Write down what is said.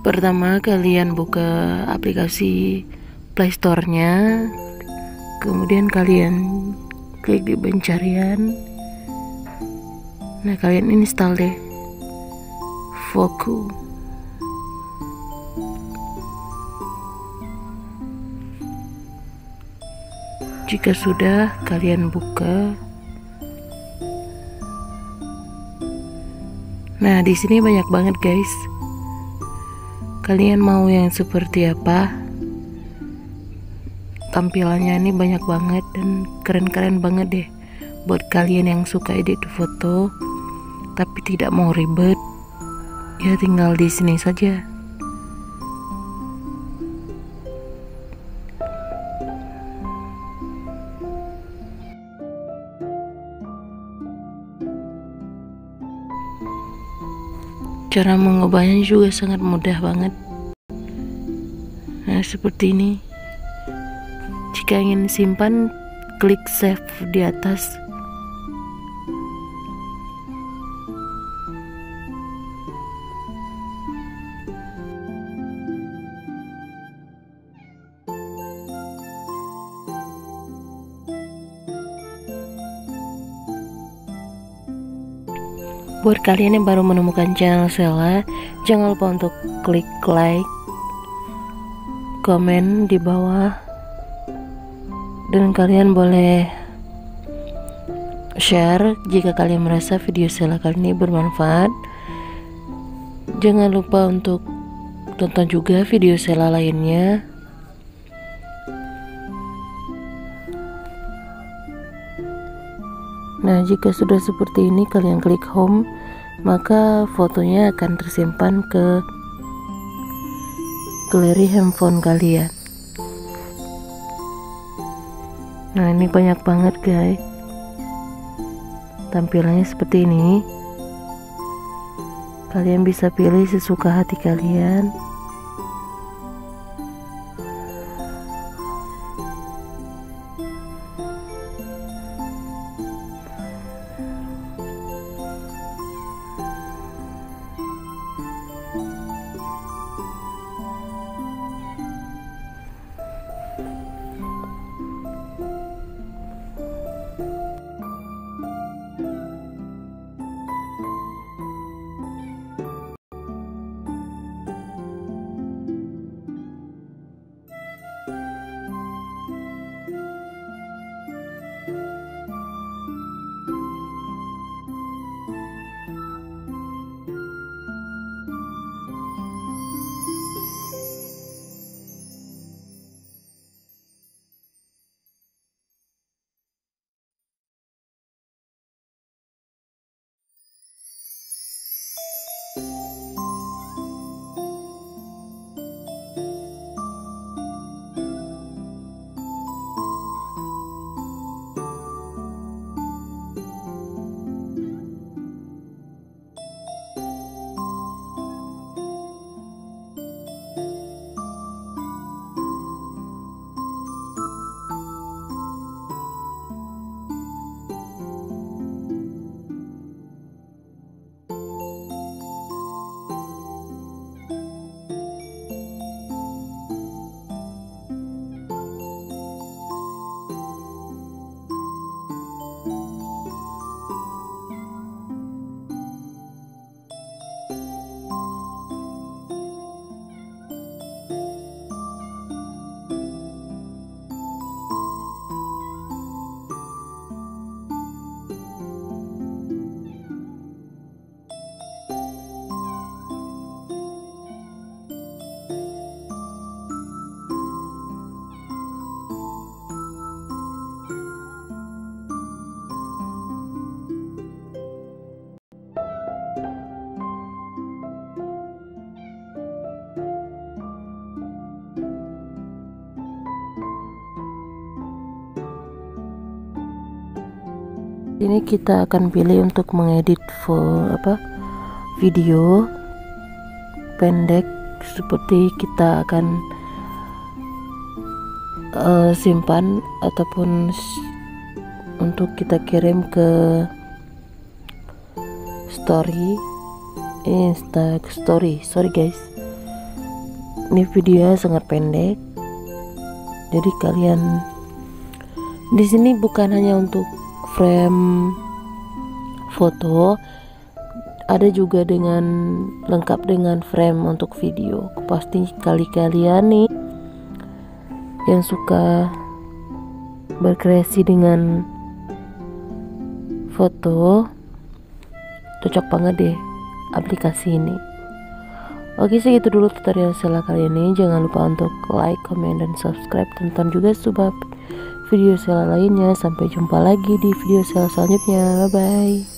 Pertama kalian buka aplikasi Play Store-nya, kemudian kalian klik di pencarian. Nah, kalian install deh Voku. Jika sudah, kalian buka. Nah, di sini banyak banget guys. Kalian mau yang seperti apa? Tampilannya ini banyak banget dan keren-keren banget deh. Buat kalian yang suka edit foto tapi tidak mau ribet, ya tinggal di sini saja. Cara mengubahnya juga sangat mudah banget. Nah, seperti ini. Jika ingin simpan, klik save di atas. Buat kalian yang baru menemukan channel Sela, jangan lupa untuk klik like, komen di bawah, dan kalian boleh share jika kalian merasa video Sela kali ini bermanfaat. Jangan lupa untuk tonton juga video Sela lainnya. Nah, jika sudah seperti ini, kalian klik home, maka fotonya akan tersimpan ke galeri handphone kalian. Nah, ini banyak banget guys. Tampilannya seperti ini. Kalian bisa pilih sesuka hati kalian. Ini kita akan pilih untuk mengedit video pendek, seperti kita akan simpan ataupun untuk kita kirim ke story Insta story. Sorry guys, Ini video sangat pendek, jadi kalian di sini bukan hanya untuk frame foto, ada juga dengan lengkap dengan frame untuk video. Pasti kalian nih yang suka berkreasi dengan foto, cocok banget deh aplikasi ini. Oke, segitu dulu tutorial Sela kali ini. Jangan lupa untuk like, comment, dan subscribe. Tonton juga video Sela lainnya. Sampai jumpa lagi di video Sela selanjutnya. Bye bye.